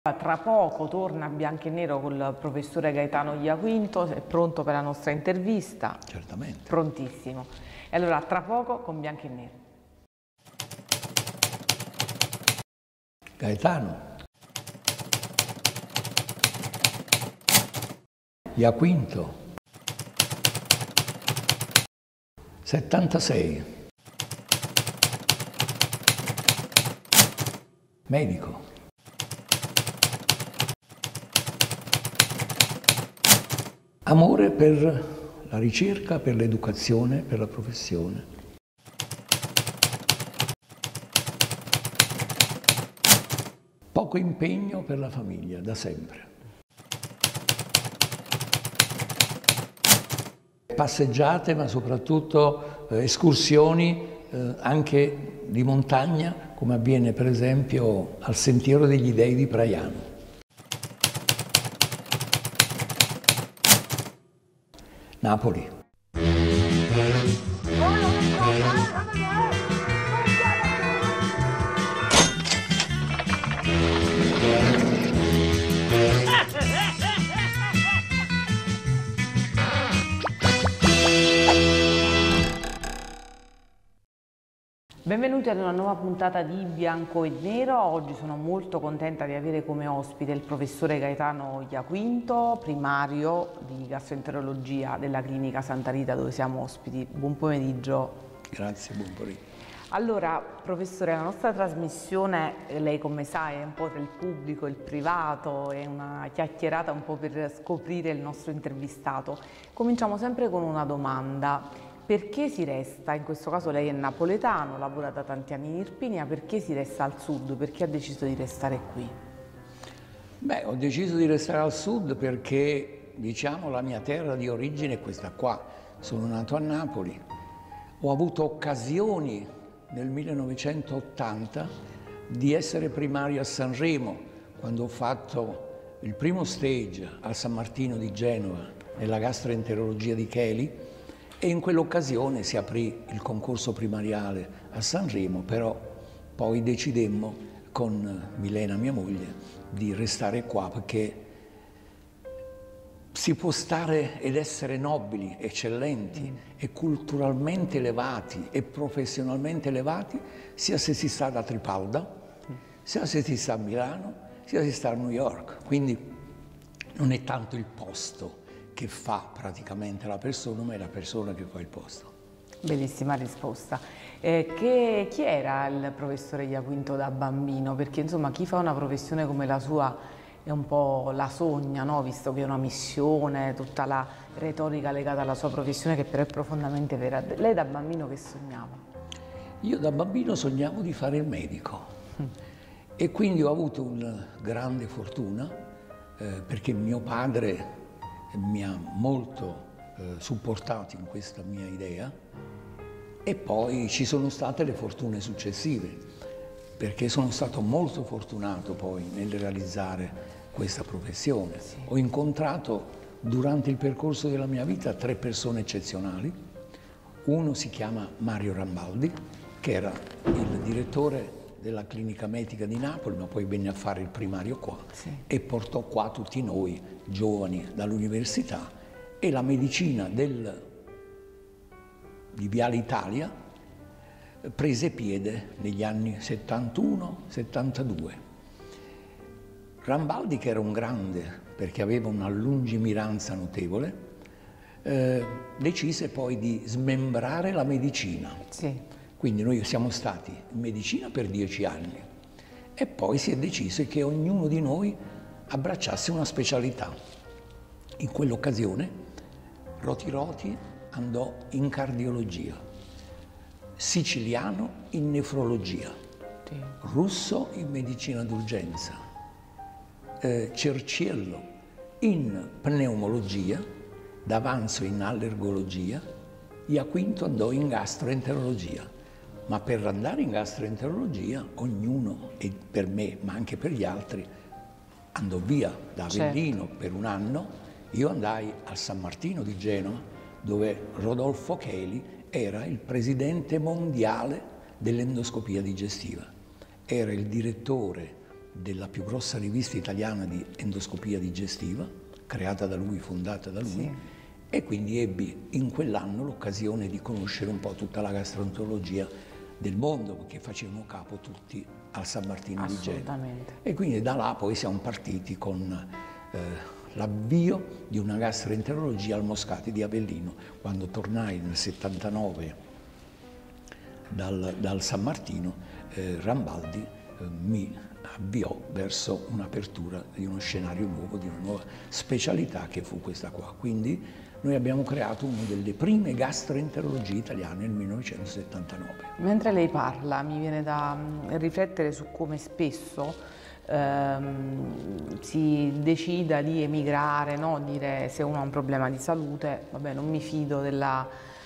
Tra poco torna Bianco e Nero col professore Gaetano Iaquinto, è pronto per la nostra intervista? Certamente. Prontissimo. E allora tra poco con Bianco e Nero. Gaetano. Iaquinto. 76. Medico. Amore per la ricerca, per l'educazione, per la professione. Poco impegno per la famiglia, da sempre. Passeggiate, ma soprattutto escursioni anche di montagna, come avviene per esempio al Sentiero degli Dei di Praiano. Napoli. Benvenuti ad una nuova puntata di Bianco e Nero. Oggi sono molto contenta di avere come ospite il professore Gaetano Iaquinto, primario di gastroenterologia della clinica Santa Rita dove siamo ospiti. Buon pomeriggio. Grazie, buon pomeriggio. Allora, professore, la nostra trasmissione, lei come sa, è un po' tra il pubblico e il privato, è una chiacchierata un po' per scoprire il nostro intervistato. Cominciamo sempre con una domanda. Perché si resta, in questo caso lei è napoletano, lavora da tanti anni in Irpinia, perché si resta al sud? Perché ha deciso di restare qui? Beh, ho deciso di restare al sud perché, diciamo, la mia terra di origine è questa qua. Sono nato a Napoli, ho avuto occasioni nel 1980 di essere primario a Sanremo, quando ho fatto il primo stage al San Martino di Genova, nella gastroenterologia di Cheli, e in quell'occasione si aprì il concorso primariale a Sanremo, però poi decidemmo con Milena, mia moglie, di restare qua perché si può stare ed essere nobili, eccellenti e culturalmente elevati e professionalmente elevati sia se si sta da Tripalda, sia se si sta a Milano, sia se si sta a New York. Quindi non è tanto il posto che fa praticamente la persona, ma è la persona che fa il posto. Bellissima risposta. Chi era il professore Iaquinto da bambino? Perché insomma chi fa una professione come la sua è un po' la sogna, no? Visto che è una missione, tutta la retorica legata alla sua professione che però è profondamente vera. Lei da bambino che sognava? Io da bambino sognavo di fare il medico e quindi ho avuto una grande fortuna perché mio padre mi ha molto supportato in questa mia idea e poi ci sono state le fortune successive perché sono stato molto fortunato poi nel realizzare questa professione. Sì. Ho incontrato durante il percorso della mia vita 3 persone eccezionali. Uno si chiama Mario Rambaldi, che era il direttore della clinica medica di Napoli, ma poi venne a fare il primario qua, sì, e portò qua tutti noi giovani dall'università e la medicina di Viale Italia prese piede negli anni 71-72. Rambaldi, che era un grande perché aveva una lungimiranza notevole, decise poi di smembrare la medicina. Sì. Quindi noi siamo stati in medicina per 10 anni e poi si è deciso che ognuno di noi abbracciasse una specialità. In quell'occasione Roti Roti andò in cardiologia, Siciliano in nefrologia, sì, Russo in medicina d'urgenza, Cerciello in pneumologia, D'Avanzo in allergologia, Iaquinto andò in gastroenterologia. Ma per andare in gastroenterologia ognuno, e per me ma anche per gli altri, andò via da Avellino, certo, per un anno. Io andai al San Martino di Genova, dove Rodolfo Cheli era il presidente mondiale dell'endoscopia digestiva. Era il direttore della più grossa rivista italiana di endoscopia digestiva, creata da lui, fondata da lui, sì. E quindi ebbi in quell'anno l'occasione di conoscere un po' tutta la gastroenterologia del mondo, perché facevano capo tutti al San Martino di Genova. E quindi da là poi siamo partiti con l'avvio di una gastroenterologia al Moscati di Avellino. Quando tornai nel 79 dal San Martino, Rambaldi mi avviò verso un'apertura di uno scenario nuovo, di una nuova specialità che fu questa qua. Quindi noi abbiamo creato una delle prime gastroenterologie italiane nel 1979. Mentre lei parla mi viene da riflettere su come spesso si decida di emigrare, no? Dire, se uno ha un problema di salute, vabbè, non mi fido della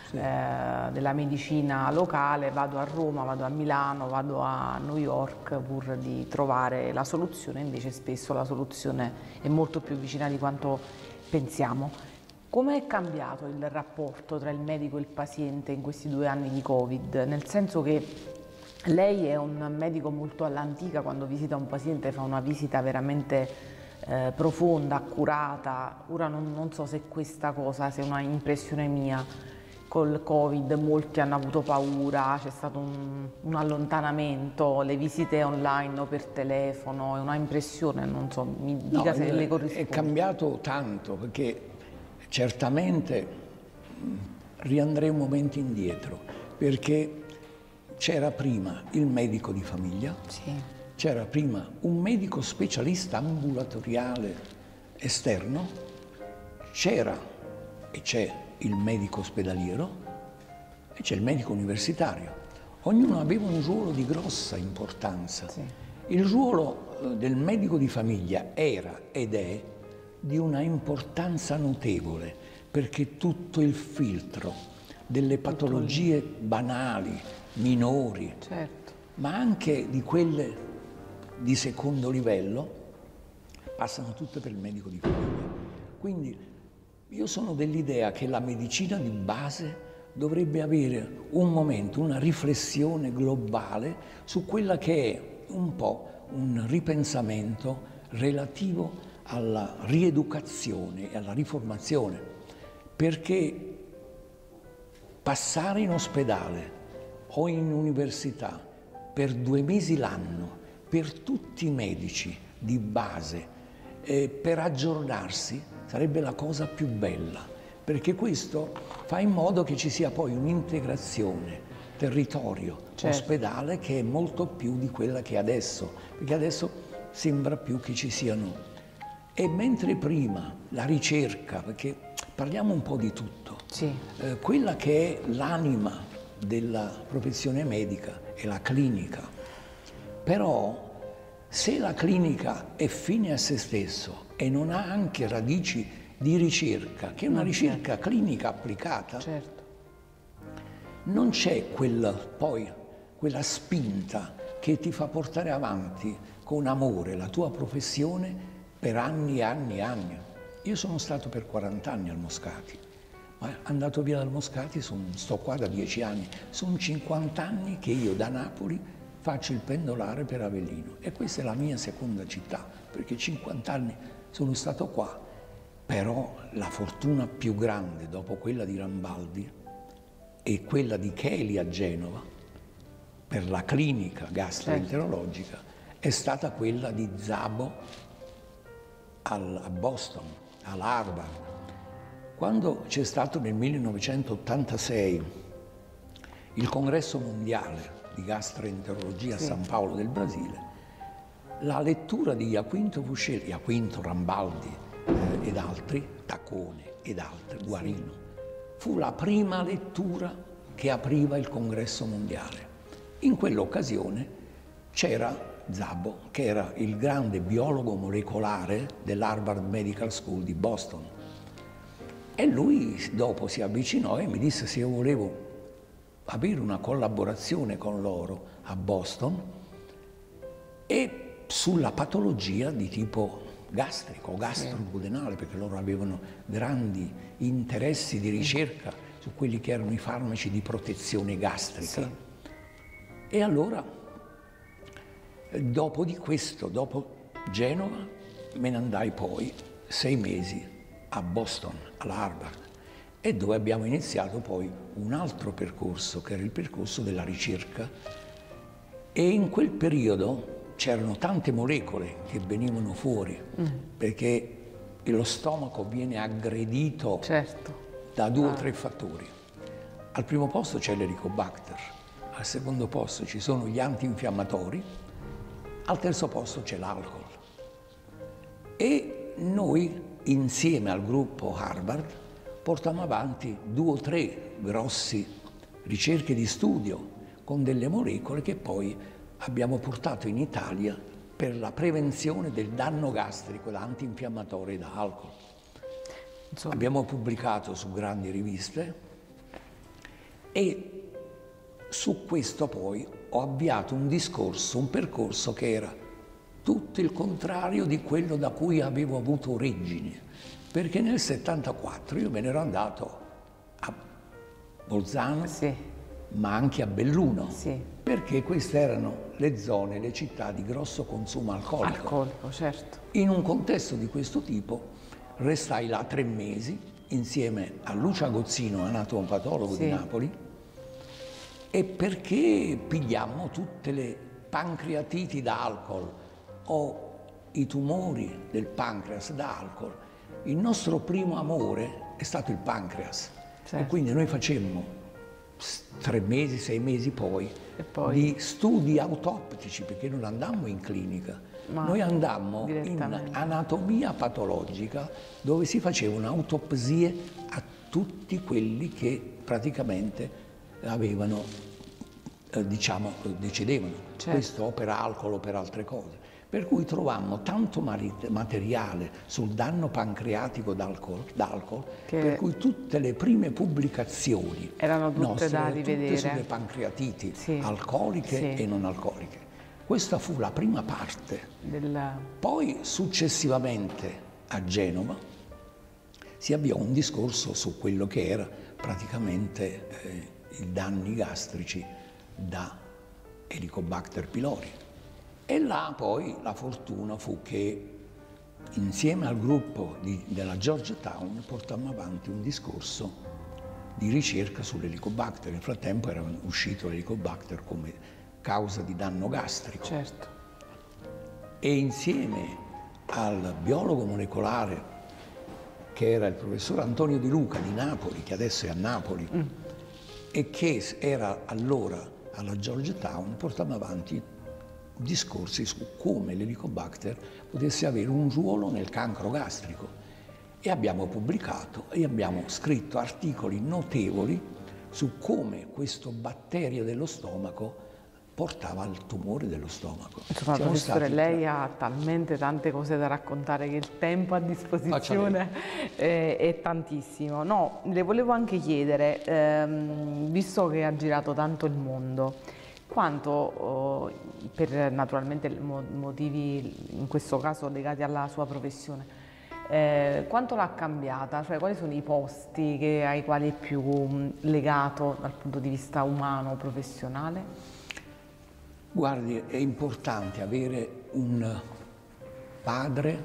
medicina locale, vado a Roma, vado a Milano, vado a New York pur di trovare la soluzione. Invece spesso la soluzione è molto più vicina di quanto pensiamo. Come è cambiato il rapporto tra il medico e il paziente in questi 2 anni di Covid? Nel senso che lei è un medico molto all'antica, quando visita un paziente fa una visita veramente profonda, accurata. Ora non so se questa cosa, se è una impressione mia, col Covid molti hanno avuto paura, c'è stato un allontanamento, le visite online o per telefono, è una impressione, non so, mi dica se le corrisponde. È cambiato tanto, perché certamente riandrei un momento indietro, perché c'era prima il medico di famiglia, sì. C'era prima un medico specialista ambulatoriale esterno, c'era e c'è il medico ospedaliero e c'è il medico universitario. Ognuno aveva un ruolo di grossa importanza. Sì. Il ruolo del medico di famiglia era ed è di una importanza notevole, perché tutto il filtro delle patologie banali, minori, certo, ma anche di quelle di secondo livello, passano tutte per il medico di famiglia. Quindi io sono dell'idea che la medicina di base dovrebbe avere un momento, una riflessione globale su quella che è un po' un ripensamento relativo alla rieducazione e alla riformazione, perché passare in ospedale o in università per 2 mesi l'anno, per tutti i medici di base, per aggiornarsi, sarebbe la cosa più bella, perché questo fa in modo che ci sia poi un'integrazione territorio, certo, ospedale, che è molto più di quella che è adesso, perché adesso sembra più che ci siano. E mentre prima la ricerca, perché parliamo un po' di tutto, sì, quella che è l'anima della professione medica è la clinica, però se la clinica è fine a se stesso e non ha anche radici di ricerca, che è una ricerca clinica applicata, certo, non c'è quella spinta che ti fa portare avanti con amore la tua professione per anni e anni e anni. Io sono stato per 40 anni al Moscati, ma andato via dal Moscati sto qua da 10 anni, sono 50 anni che io da Napoli faccio il pendolare per Avellino e questa è la mia seconda città, perché 50 anni sono stato qua. Però la fortuna più grande dopo quella di Rambaldi e quella di Cheli a Genova per la clinica gastroenterologica è stata quella di Szabo a Boston, all'Harvard. Quando c'è stato nel 1986 il congresso mondiale di gastroenterologia a San Paolo del Brasile, la lettura di Jaquinto Fuscelli, Jaquinto, Rambaldi ed altri, Taccone ed altri, Guarino, fu la prima lettura che apriva il congresso mondiale. In quell'occasione c'era Szabo, che era il grande biologo molecolare dell'Harvard Medical School di Boston. E lui dopo si avvicinò e mi disse se io volevo avere una collaborazione con loro a Boston e sulla patologia di tipo gastrico, gastroduodenale, perché loro avevano grandi interessi di ricerca su quelli che erano i farmaci di protezione gastrica. E allora Dopo di questo, dopo Genova, me ne andai poi 6 mesi a Boston, alla Harvard, e dove abbiamo iniziato poi un altro percorso, che era il percorso della ricerca. E in quel periodo c'erano tante molecole che venivano fuori, perché lo stomaco viene aggredito da 2 o 3 fattori. Al primo posto c'è l'Helicobacter, al secondo posto ci sono gli antinfiammatori, al terzo posto c'è l'alcol. E noi, insieme al gruppo Harvard, portiamo avanti 2 o 3 grossi ricerche di studio con delle molecole che poi abbiamo portato in Italia per la prevenzione del danno gastrico da antinfiammatori e da alcol. Abbiamo pubblicato su grandi riviste e su questo poi ho avviato un discorso, un percorso che era tutto il contrario di quello da cui avevo avuto origine, perché nel 74 io me ne ero andato a Bolzano, ma anche a Belluno, perché queste erano le zone, le città di grosso consumo alcolico. In un contesto di questo tipo restai là 3 mesi insieme a Lucio Agozzino, anatomopatologo di Napoli, e perché pigliammo tutte le pancreatiti da alcol o i tumori del pancreas da alcol. Il nostro primo amore è stato il pancreas, e quindi noi facemmo 3 mesi, 6 mesi poi di studi autoptici, perché non andammo in clinica, noi andammo in anatomia patologica, dove si facevano autopsie a tutti quelli che praticamente avevano, diciamo, decedevano, questo o per alcol o per altre cose. Per cui trovammo tanto materiale sul danno pancreatico d'alcol, per cui tutte le prime pubblicazioni erano tutte da rivedere, tutte sulle pancreatiti alcoliche e non alcoliche. Questa fu la prima parte. Poi successivamente a Genova si avviò un discorso su quello che era praticamente i danni gastrici da Helicobacter pylori. E là poi la fortuna fu che insieme al gruppo della Georgetown portammo avanti un discorso di ricerca sull'Helicobacter. Nel frattempo era uscito l'Helicobacter come causa di danno gastrico. E insieme al biologo molecolare, che era il professor Antonio Di Luca di Napoli, che adesso è a Napoli, e che era allora alla Georgetown, portammo avanti discorsi su come l'Helicobacter potesse avere un ruolo nel cancro gastrico, e abbiamo pubblicato e abbiamo scritto articoli notevoli su come questo batterio dello stomaco portava al tumore dello stomaco. Insomma, professore, lei ha talmente tante cose da raccontare che il tempo a disposizione è tantissimo. No, le volevo anche chiedere, visto che ha girato tanto il mondo, quanto, per naturalmente motivi in questo caso legati alla sua professione, quanto l'ha cambiata? Cioè, quali sono i posti ai quali è più legato dal punto di vista umano, professionale? Guardi, è importante avere un padre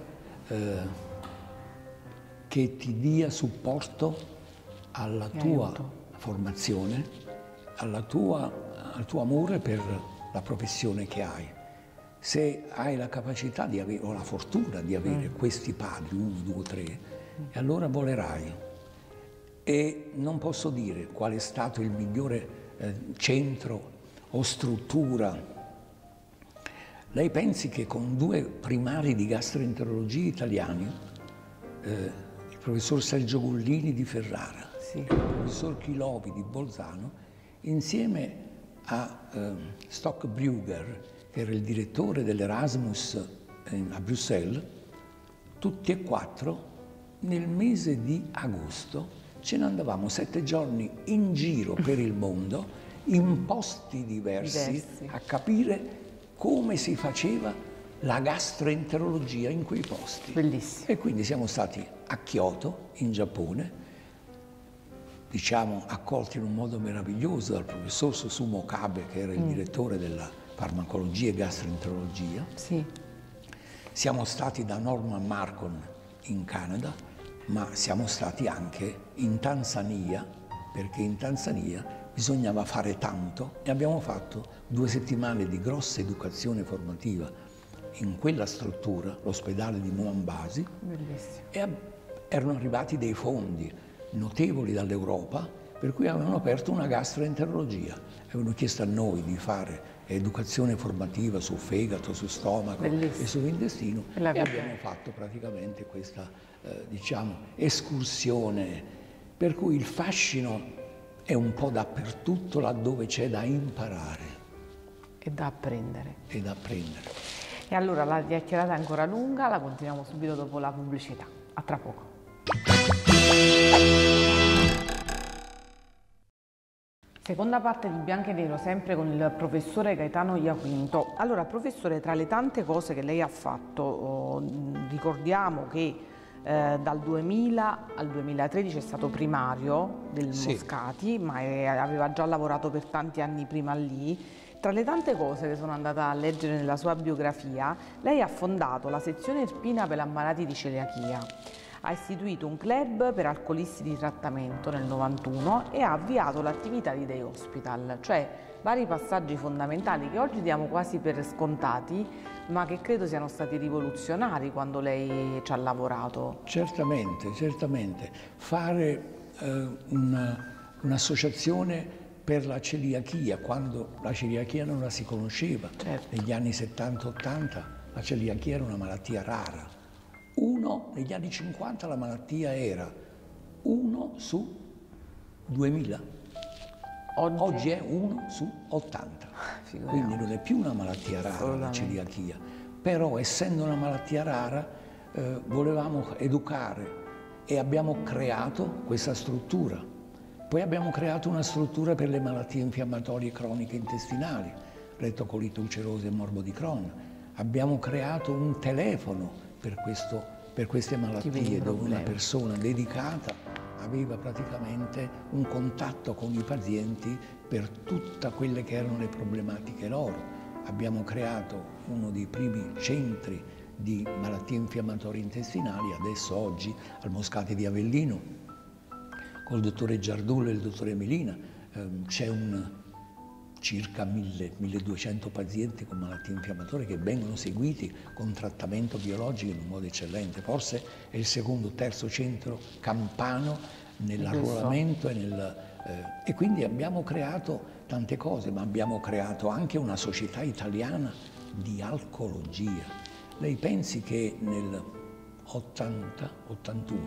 che ti dia supporto alla tua formazione, al tuo amore per la professione che hai. Se hai la capacità di avere, o la fortuna di avere questi padri, 1, 2, 3, e allora volerai. E non posso dire qual è stato il migliore centro o struttura. Lei pensi che con 2 primari di gastroenterologia italiani, il professor Sergio Gullini di Ferrara e il professor Chilovi di Bolzano, insieme a Stockbrugger, che era il direttore dell'Erasmus a Bruxelles, tutti e 4 nel mese di agosto ce ne andavamo 7 giorni in giro per il mondo, in posti diversi, a capire come si faceva la gastroenterologia in quei posti. Bellissimo. E quindi siamo stati a Kyoto, in Giappone, diciamo accolti in un modo meraviglioso dal professor Susumu Okabe, che era il direttore della farmacologia e gastroenterologia. Sì. Siamo stati da Norman Marcon in Canada, ma siamo stati anche in Tanzania, perché in Tanzania bisognava fare tanto e abbiamo fatto 2 settimane di grossa educazione formativa in quella struttura, l'ospedale di Moambasi. Bellissimo. E erano arrivati dei fondi notevoli dall'Europa, per cui avevano aperto una gastroenterologia. Avevano chiesto a noi di fare educazione formativa su fegato, su stomaco e sull'intestino, e abbiamo fatto praticamente questa diciamo, escursione, per cui il fascino è un po' dappertutto laddove c'è da imparare. E da apprendere. E da apprendere. E allora la chiacchierata è ancora lunga, la continuiamo subito dopo la pubblicità. A tra poco. Seconda parte di Bianco e Nero, sempre con il professore Gaetano Iaquinto. Allora, professore, tra le tante cose che lei ha fatto, ricordiamo che dal 2000 al 2013 è stato primario del Moscati, ma aveva già lavorato per tanti anni prima lì. Tra le tante cose che sono andata a leggere nella sua biografia, lei ha fondato la sezione irpina per ammalati di celiachia. Ha istituito un club per alcolisti di trattamento nel 91 e ha avviato l'attività di Day Hospital, cioè vari passaggi fondamentali che oggi diamo quasi per scontati, ma che credo siano stati rivoluzionari quando lei ci ha lavorato. Certamente, certamente. Fare un'associazione per la celiachia, quando la celiachia non la si conosceva, negli anni 70-80 la celiachia era una malattia rara. Negli anni 50 la malattia era 1 su 2000, oggi è 1 su 80, quindi non è più una malattia rara la celiachia, però essendo una malattia rara volevamo educare e abbiamo creato questa struttura. Poi abbiamo creato una struttura per le malattie infiammatorie croniche intestinali, rettocolite ulcerosa e morbo di Crohn. Abbiamo creato un telefono per queste malattie, dove una persona dedicata aveva praticamente un contatto con i pazienti per tutte quelle che erano le problematiche loro. Abbiamo creato uno dei primi centri di malattie infiammatorie intestinali, adesso oggi al Moscati di Avellino, col dottore Giardullo e il dottore Melina, c'è circa 1200 pazienti con malattie infiammatorie che vengono seguiti con trattamento biologico in un modo eccellente. Forse è il secondo o terzo centro campano nell'arruolamento e quindi abbiamo creato tante cose, ma abbiamo creato anche una società italiana di alcologia. Lei pensi che nel 80-81,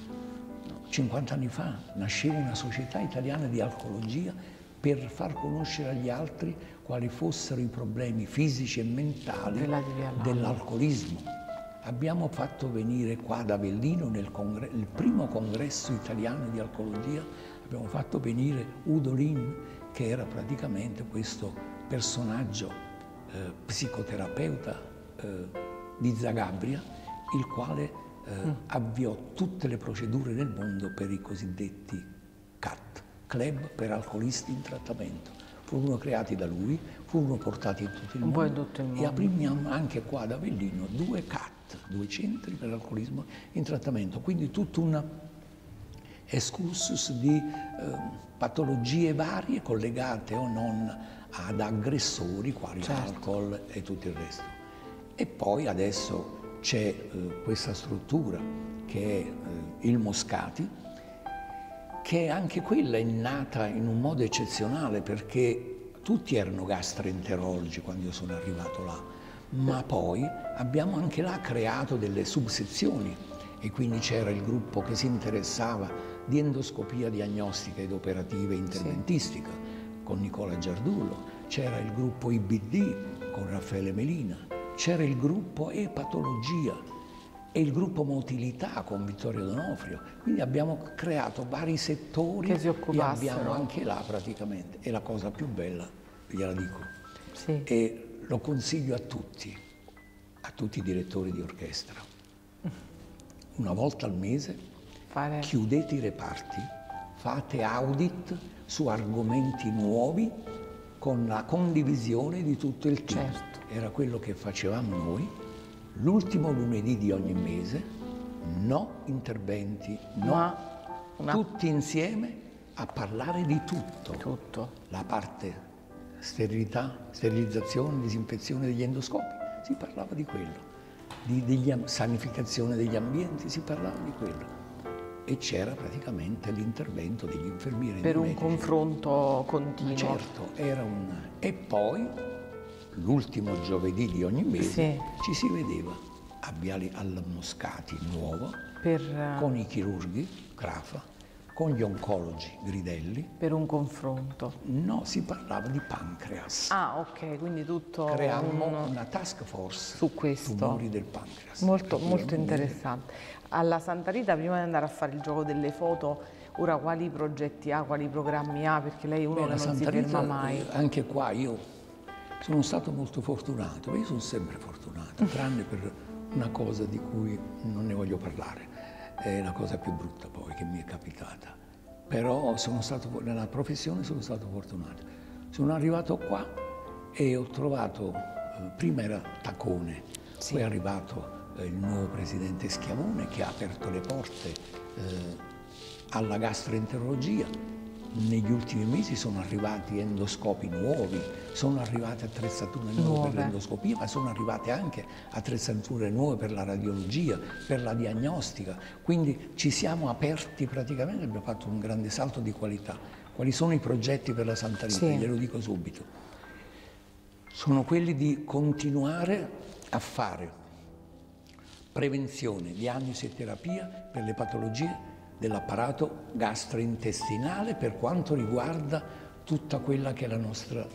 50 anni fa, nasceva una società italiana di alcologia per far conoscere agli altri quali fossero i problemi fisici e mentali dell'alcolismo. Abbiamo fatto venire qua ad Avellino, il primo congresso italiano di alcologia, abbiamo fatto venire Udo Lin, che era praticamente questo personaggio psicoterapeuta di Zagabria, il quale avviò tutte le procedure nel mondo per i cosiddetti CAT. Club per alcolisti in trattamento. Furono creati da lui, furono portati in tutto il mondo e apriamo anche qua ad Avellino 2 CAT, 2 centri per l'alcolismo in trattamento, quindi tutto un excursus di patologie varie collegate o non ad aggressori quali l'alcol e tutto il resto. E poi adesso c'è questa struttura che è il Moscati, che anche quella è nata in un modo eccezionale, perché tutti erano gastroenterologi quando io sono arrivato là, ma poi abbiamo anche là creato delle subsezioni e quindi c'era il gruppo che si interessava di endoscopia diagnostica ed operativa interventistica con Nicola Giardullo, c'era il gruppo IBD con Raffaele Melina, c'era il gruppo epatologia e il gruppo motilità con Vittorio D'Onofrio, quindi abbiamo creato vari settori che si occupassero. E abbiamo anche là praticamente, e la cosa più bella, gliela dico, e lo consiglio a tutti i direttori di orchestra, una volta al mese chiudete i reparti, fate audit su argomenti nuovi con la condivisione di tutto il team. Certo. Era quello che facevamo noi, l'ultimo lunedì di ogni mese, no interventi, no, tutti insieme a parlare di tutto. Tutto. La parte sterilità, sterilizzazione, disinfezione degli endoscopi, si parlava di quello. Sanificazione degli ambienti, si parlava di quello. E c'era praticamente l'intervento degli infermieri. Per un medici. confronto continuo. Ma certo, era un... E poi, l'ultimo giovedì di ogni mese, ci si vedeva a Viale al Moscati Nuovo, con i chirurghi, Crafa, con gli oncologi, Gridelli. Per un confronto? No, si parlava di pancreas. Ah, ok, quindi tutto... Creammo una task force su questo. Tumori del pancreas. Molto interessante. Alla Santa Rita, prima di andare a fare il gioco delle foto, ora quali progetti ha, quali programmi ha? Perché lei è uno che non si ferma mai. Anche qua io sono stato molto fortunato, io sono sempre fortunato, tranne per una cosa di cui non ne voglio parlare. È la cosa più brutta poi che mi è capitata. Però nella professione sono stato fortunato. Sono arrivato qua e ho trovato, prima era Tacone, poi è arrivato il nuovo presidente Schiavone che ha aperto le porte alla gastroenterologia. Negli ultimi mesi sono arrivati endoscopi nuovi, sono arrivate attrezzature nuove per l'endoscopia, ma sono arrivate anche attrezzature nuove per la radiologia, per la diagnostica. Quindi ci siamo aperti praticamente, abbiamo fatto un grande salto di qualità. Quali sono i progetti per la Santa Rita? Glielo dico subito. Sono quelli di continuare a fare prevenzione, diagnosi e terapia per le patologie dell'apparato gastrointestinale per quanto riguarda tutta quella che è la nostra,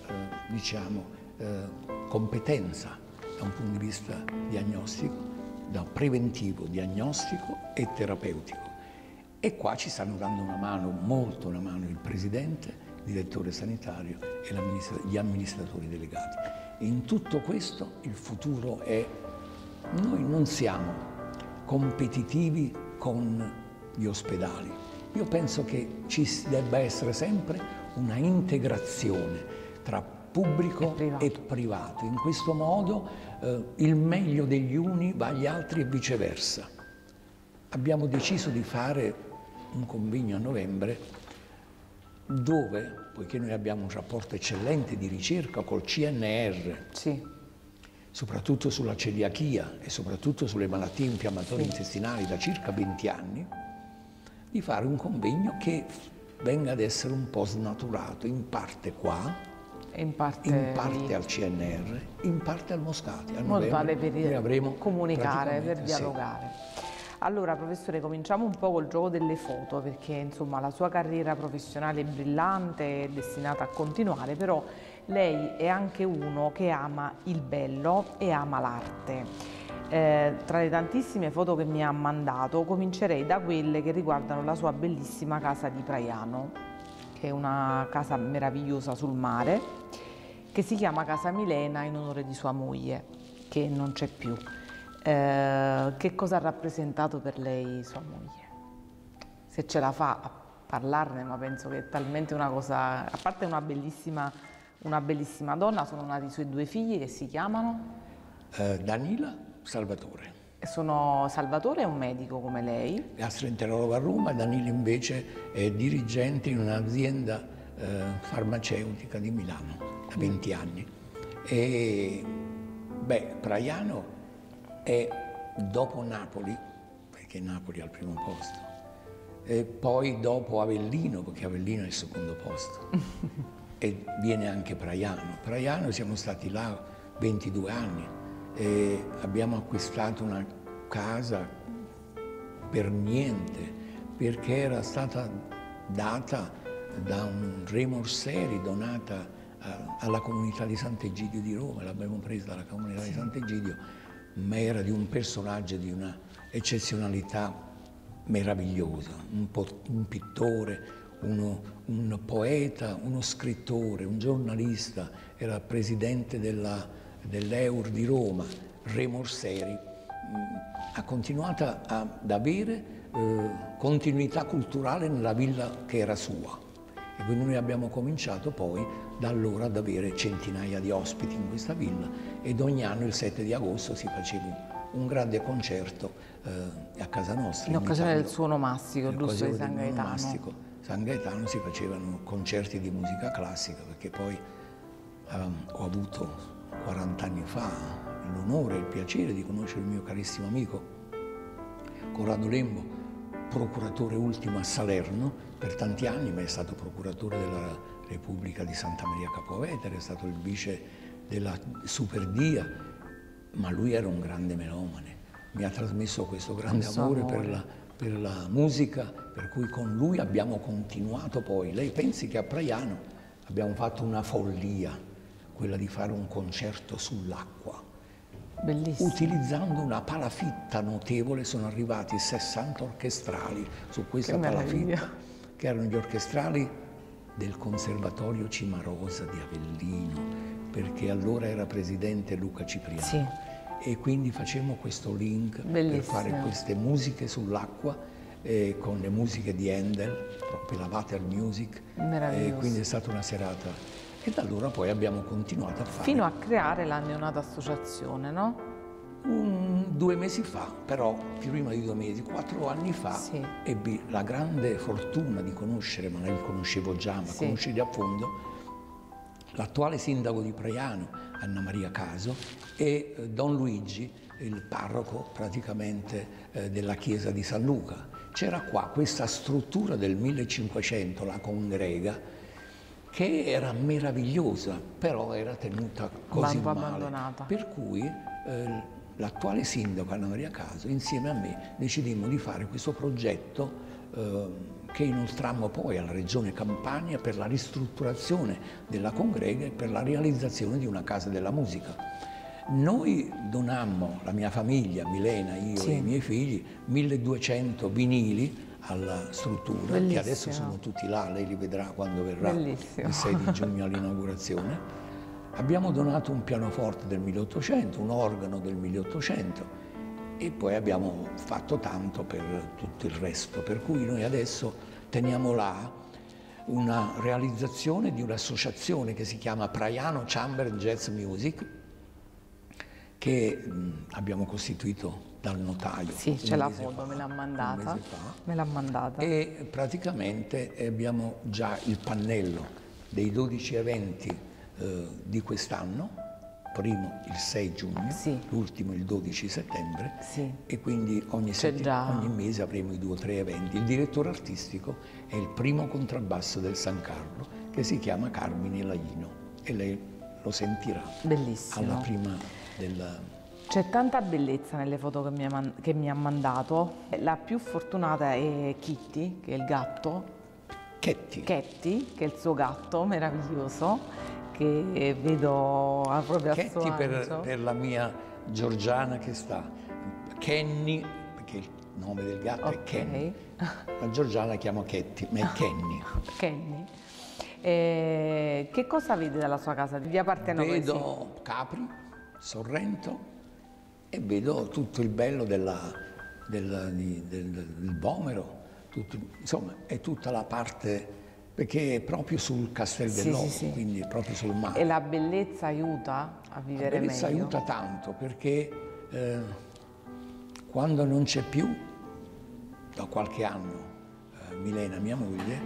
competenza da un punto di vista diagnostico, da preventivo, diagnostico e terapeutico. E qua ci stanno dando una mano, molto una mano, il Presidente, il Direttore Sanitario e gli amministratori delegati. In tutto questo il futuro è... Noi non siamo competitivi con gli ospedali. Io penso che ci debba essere sempre una integrazione tra pubblico e privato. In questo modo il meglio degli uni va agli altri e viceversa. Abbiamo deciso di fare un convegno a novembre dove, poiché noi abbiamo un rapporto eccellente di ricerca col CNR, soprattutto sulla celiachia e soprattutto sulle malattie infiammatorie intestinali da circa 20 anni, di fare un convegno che venga ad essere un po' snaturato, in parte qua, in parte al CNR, in parte al Moscati. A novembre, vale per comunicare, per sì. dialogare. Allora, professore, cominciamo un po' col gioco delle foto, perché insomma la sua carriera professionale è brillante, è destinata a continuare, però lei è anche uno che ama il bello e ama l'arte. Tra le tantissime foto che mi ha mandato, comincerei da quelle che riguardano la sua bellissima casa di Praiano, che è una casa meravigliosa sul mare, che si chiama Casa Milena in onore di sua moglie, che non c'è più. Che cosa ha rappresentato per lei sua moglie? Se ce la fa a parlarne, ma penso che è talmente una cosa, a parte una bellissima donna, sono nati i suoi 2 figli che si chiamano? Danila, Salvatore. Salvatore è un medico come lei? Gastroenterologo a Roma, Danilo invece è dirigente in un'azienda farmaceutica di Milano da 20 anni. E Praiano è dopo Napoli, perché Napoli è al primo posto, e poi dopo Avellino, perché Avellino è il secondo posto, e viene anche Praiano. Praiano siamo stati là 22 anni e abbiamo acquistato una casa per niente, perché era stata data da un Re Morseri, donata alla comunità di Sant'Egidio di Roma, l'abbiamo presa dalla comunità di Sant'Egidio, ma era di un personaggio di una eccezionalità meravigliosa, un pittore, un poeta, uno scrittore, un giornalista, era presidente dell'Eur di Roma, Re Morseri. Ha continuato ad avere continuità culturale nella villa che era sua E quindi noi abbiamo cominciato poi da allora ad avere centinaia di ospiti in questa villa ed ogni anno il 7 di agosto si faceva un grande concerto a casa nostra. In occasione del suo onomastico, giusto, di San Gaetano. San Gaetano si facevano concerti di musica classica, perché poi ho avuto 40 anni fa l'onore e il piacere di conoscere il mio carissimo amico Corrado Lembo, procuratore ultimo a Salerno per tanti anni, ma è stato procuratore della Repubblica di Santa Maria Capua Vetere, è stato il vice della Superdia, ma lui era un grande melomane, mi ha trasmesso questo grande amore per la musica, per cui con lui abbiamo continuato poi. Lei pensi che a Praiano abbiamo fatto una follia, quella di fare un concerto sull'acqua. Bellissimo. Utilizzando una palafitta notevole, sono arrivati 60 orchestrali su questa palafitta, che erano gli orchestrali del Conservatorio Cimarosa di Avellino, perché allora era presidente Luca Cipriano. Sì. E quindi facemmo questo link per fare queste musiche sull'acqua con le musiche di Handel, proprio la Water Music. Meraviglioso. Quindi è stata una serata. E da allora poi abbiamo continuato a fare. Fino a creare la neonata associazione, no? 2 mesi fa, però prima di 2 mesi, 4 anni fa, sì, ebbi la grande fortuna di conoscere, ma non li conoscevo già, ma sì, conoscerli a fondo, l'attuale sindaco di Praiano, Anna Maria Caso, e Don Luigi, il parroco praticamente della chiesa di San Luca. C'era qua questa struttura del 1500, la congrega, che era meravigliosa, però era tenuta così male, abbandonata. per cui l'attuale sindaco Anna Maria Caso, insieme a me, decidimmo di fare questo progetto che inoltrammo poi alla Regione Campania per la ristrutturazione della congrega e per la realizzazione di una casa della musica. Noi donammo, la mia famiglia, Milena, io sì, e i miei figli, 1200 vinili alla struttura, bellissimo, che adesso sono tutti là, lei li vedrà quando verrà bellissimo, il 6 di giugno all'inaugurazione. Abbiamo donato un pianoforte del 1800, un organo del 1800 e poi abbiamo fatto tanto per tutto il resto, per cui noi adesso teniamo là una realizzazione di un'associazione che si chiama Praiano Chamber Jazz Music, che abbiamo costituito dal notaio. Sì, c'è la foto, me l'ha mandata. Me l'ha mandata. E praticamente abbiamo già il pannello dei 12 eventi di quest'anno, primo il 6 giugno, sì, l'ultimo il 12 settembre, sì, e quindi ogni mese avremo i 2 o 3 eventi. Il direttore artistico è il primo contrabbasso del San Carlo, che si chiama Carmine Laino, e lei lo sentirà. Bellissimo. Alla prima del... C'è tanta bellezza nelle foto che mi ha mandato. La più fortunata è Kitty, che è il gatto. Ketty, che è il suo gatto meraviglioso, che vedo proprio a suo agio. per la mia Giorgiana che sta. Kenny, perché il nome del gatto è Kenny. La Giorgiana la chiamo Ketty, ma è Kenny. Kenny. Che cosa vede dalla sua casa? Via Partenopei? Vedo Capri, Sorrento, e vedo tutto il bello del Vomero, insomma è tutta la parte, perché è proprio sul Castel dell'Ovo, quindi proprio sul mare. E la bellezza aiuta a vivere meglio? La bellezza aiuta tanto, perché quando non c'è più, da qualche anno, Milena, mia moglie,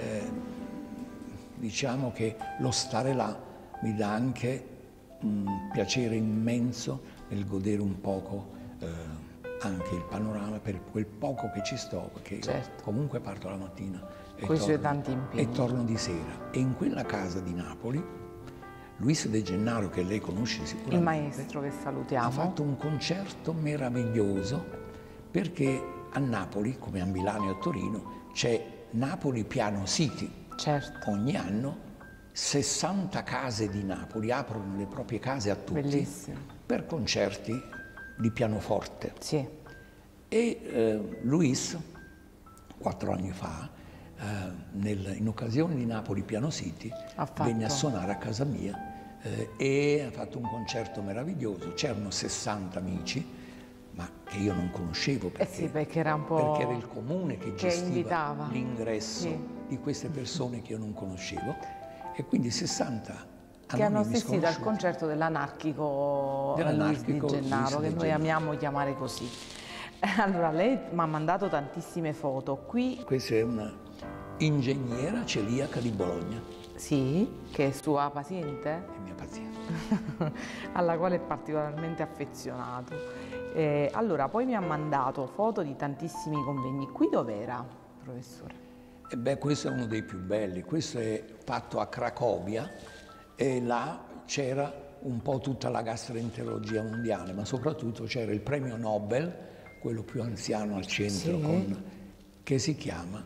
diciamo che lo stare là mi dà anche un piacere immenso nel godere un poco anche il panorama per quel poco che ci sto, perché comunque parto la mattina e torno di sera. E in quella casa di Napoli, Luis De Gennaro, che lei conosce sicuramente, il maestro che salutiamo, ha fatto un concerto meraviglioso, perché a Napoli, come a Milano e a Torino, c'è Napoli Piano City. Certo. Ogni anno 60 case di Napoli aprono le proprie case a tutti. Bellissimo. Per concerti di pianoforte. Sì. E Luis, 4 anni fa, in occasione di Napoli Piano City, venne a suonare a casa mia e ha fatto un concerto meraviglioso. C'erano 60 amici, ma che io non conoscevo perché, sì, perché era un po'... perché era il comune che gestiva l'ingresso di queste persone che io non conoscevo, e quindi 60 che hanno anonimi assistito al sconosciuti. concerto dell'anarchico Luis Di Gennaro, che noi amiamo chiamare così. Allora, lei mi ha mandato tantissime foto. Qui... Questa è una ingegnera celiaca di Bologna. Sì, che è sua paziente? È mia paziente. Alla quale è particolarmente affezionato. Allora, poi mi ha mandato foto di tantissimi convegni. Qui dov'era, professore? E beh, questo è uno dei più belli. Questo è fatto a Cracovia e là c'era un po' tutta la gastroenterologia mondiale, ma soprattutto c'era il premio Nobel, quello più anziano al centro, che si chiama,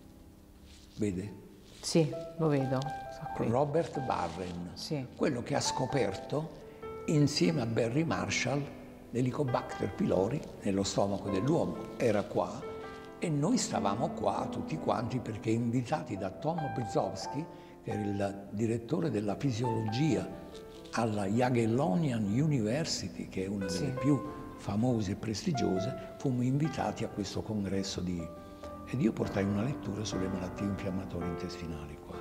vede? Sì, lo vedo. Robert Barren, quello che ha scoperto insieme a Barry Marshall l'Helicobacter pylori nello stomaco dell'uomo. Era qua e noi stavamo qua tutti quanti perché invitati da Tom Brzozowski, che era il direttore della fisiologia alla Jagiellonian University, che è una delle più famose e prestigiose, fummo invitati a questo congresso ed io portai una lettura sulle malattie infiammatorie intestinali qua.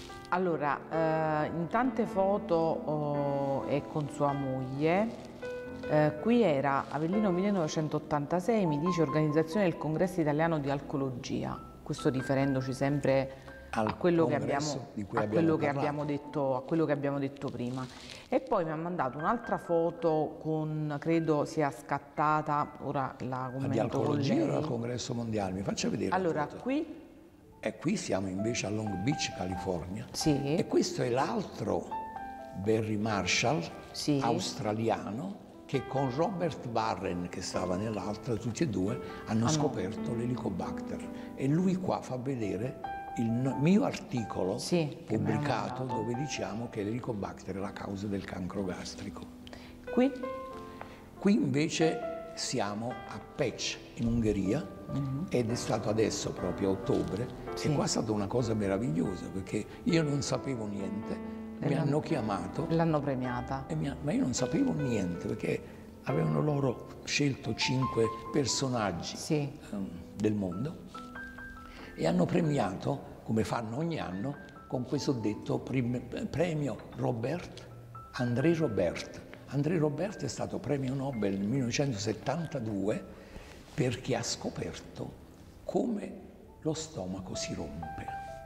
Allora, in tante foto è con sua moglie. Qui era Avellino 1986, mi dice Organizzazione del Congresso Italiano di Alcologia, questo riferendoci sempre a quello che abbiamo detto prima. E poi mi ha mandato un'altra foto con, credo sia scattata, ora la commento. Di alcologia o al Congresso Mondiale? Mi faccia vedere. Allora, qui... E qui siamo invece a Long Beach, California. Sì. E questo è l'altro Barry Marshall, australiano, che con Robert Barren, che stava nell'altra, tutti e due hanno scoperto l'Helicobacter. E lui qua fa vedere il mio articolo pubblicato dove diciamo che l'Helicobacter è la causa del cancro gastrico. Qui invece siamo a Pécs, in Ungheria, ed è stato adesso proprio a ottobre, e qua è stata una cosa meravigliosa perché io non sapevo niente. Mi hanno chiamato. L'hanno premiata. Ma io non sapevo niente perché avevano loro scelto 5 personaggi del mondo e hanno premiato, come fanno ogni anno, con questo detto premio André Robert. André Robert è stato premio Nobel nel 1972 perché ha scoperto come lo stomaco si rompe.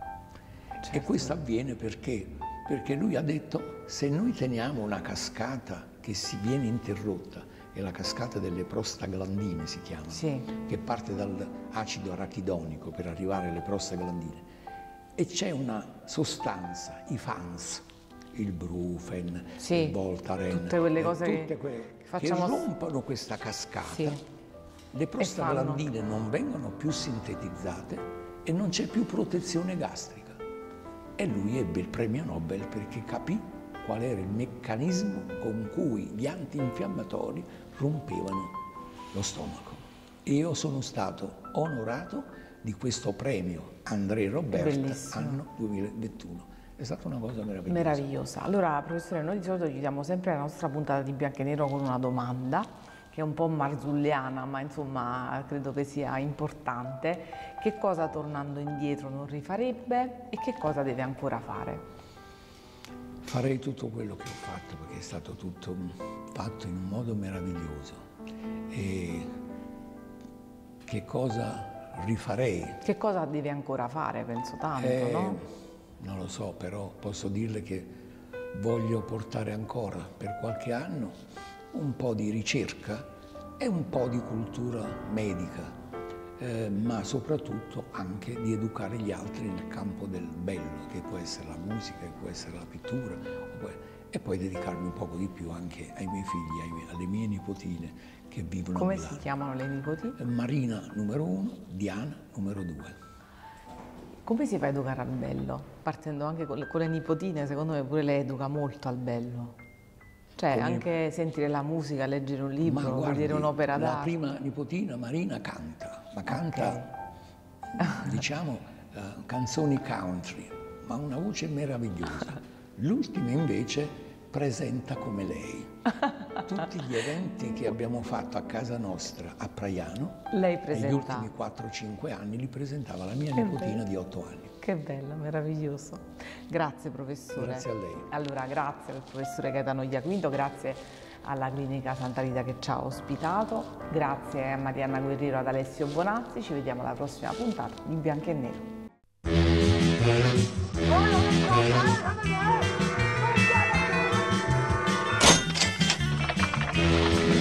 E questo avviene perché lui ha detto: se noi teniamo una cascata che si viene interrotta, è la cascata delle prostaglandine si chiama, che parte dall'acido arachidonico per arrivare alle prostaglandine, e c'è una sostanza, i FANS, il Brufen, il Voltaren, tutte quelle cose che rompono questa cascata, le prostaglandine non vengono più sintetizzate e non c'è più protezione gastrica. E lui ebbe il premio Nobel perché capì qual era il meccanismo con cui gli antinfiammatori rompevano lo stomaco. E io sono stato onorato di questo premio André Robert anno 2021. È stata una cosa meravigliosa. Meravigliosa. Allora, professore, noi di solito chiudiamo sempre la nostra puntata di Bianco e Nero con una domanda che è un po' marzulliana, ma insomma credo che sia importante. Che cosa, tornando indietro, non rifarebbe e che cosa deve ancora fare? Farei tutto quello che ho fatto, perché è stato tutto fatto in un modo meraviglioso. E che cosa rifarei? Che cosa deve ancora fare? Penso tanto, no? Non lo so, però posso dirle che voglio portare ancora per qualche anno un po' di ricerca e un po' di cultura medica, ma soprattutto anche di educare gli altri nel campo del bello, che può essere la musica, che può essere la pittura, e poi dedicarmi un poco di più anche ai miei figli, alle mie nipotine che vivono a Milano. Come si chiamano le nipotine? Marina numero 1, Diana numero 2. Come si fa a educare al bello? Partendo anche con le nipotine, secondo me pure lei educa molto al bello. Cioè anche sentire la musica, leggere un libro, vedere un'opera d'arte. La prima nipotina Marina canta, ma canta diciamo canzoni country, ma una voce meravigliosa. L'ultima invece presenta come lei. Tutti gli eventi che abbiamo fatto a casa nostra a Praiano, Lei negli presentava. ultimi 4-5 anni li presentava la mia nipotina di 8 anni. Che bello, meraviglioso. Grazie professore. Grazie a lei. Allora, grazie al professore Gaetano Iaquinto, grazie alla Clinica Santa Rita che ci ha ospitato, grazie a Marianna Guerriero, ad Alessio Bonazzi, ci vediamo alla prossima puntata di Bianco e Nero.